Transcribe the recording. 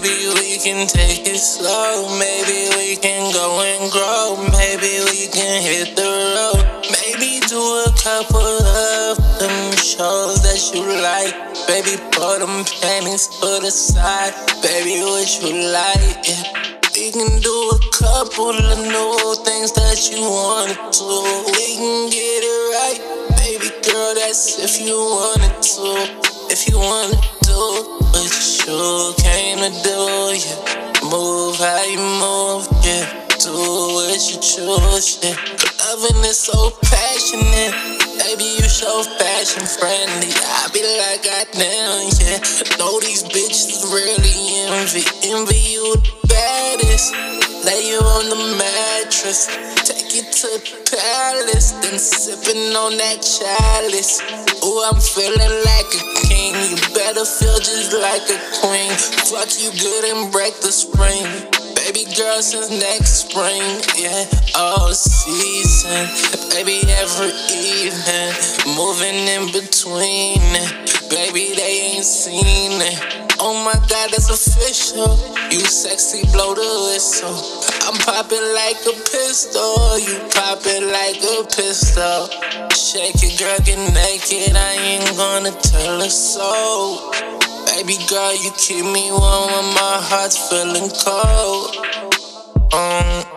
maybe we can take it slow. Maybe we can go and grow. Maybe we can hit the road. Maybe do a couple of them shows that you like. Baby, put them panties put aside. Baby, what you like, yeah. We can do a couple of new things that you wanted to. We can get it right, baby girl, that's if you wanted to. If you wanna do what you came to do, yeah. Move how you move, yeah. Do what you choose, yeah. Loving is so passionate, baby, you so fashion friendly. I be like, goddamn, yeah. Know these bitches really envy you the baddest. Lay you on the mattress, take you to the palace, then sipping on that chalice. Ooh, I'm feeling like a king. You better feel just like a queen. Fuck you good and break the spring. Baby girl, since next spring, yeah, all season. Baby, every evening, moving in between it. Baby, they ain't seen it. Oh my God, that's official. You sexy, blow the whistle. I'm popping like a pistol. You popping like a pistol. Shake it, girl, get naked. I ain't gonna tell a soul. Baby girl, you keep me warm when my heart's feeling cold.